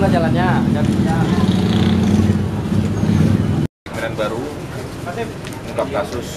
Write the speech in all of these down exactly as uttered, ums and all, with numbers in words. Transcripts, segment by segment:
lah jalannya. Medan Baru mengungkap kasus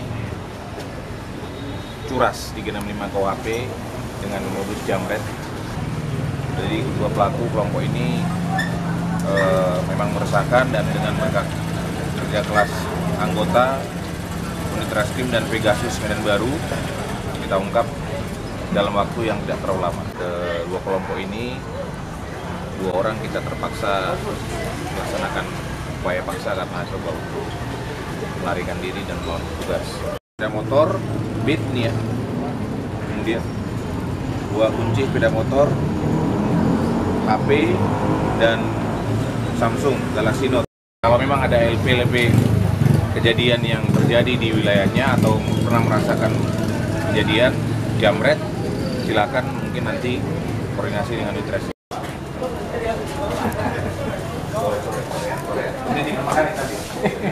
curas tiga enam lima K U H P dengan modus jamret. Jadi kedua pelaku kelompok ini e, memang meresahkan, dan dengan berkat kerja keras anggota unit Reskrim dan Pegasus Medan Baru kita ungkap dalam waktu yang tidak terlalu lama. Kedua kelompok ini, dua orang kita terpaksa melaksanakan upaya paksa karena coba untuk melarikan diri dan melawan petugas. Sepeda motor Beat nih ya, kemudian dua kunci sepeda motor, H P, dan Samsung Galaxy Note. Kalau memang ada L P L P kejadian yang terjadi di wilayahnya atau pernah merasakan kejadian jamret, silakan mungkin nanti koordinasi dengan Ditres. Ini di makan tadi.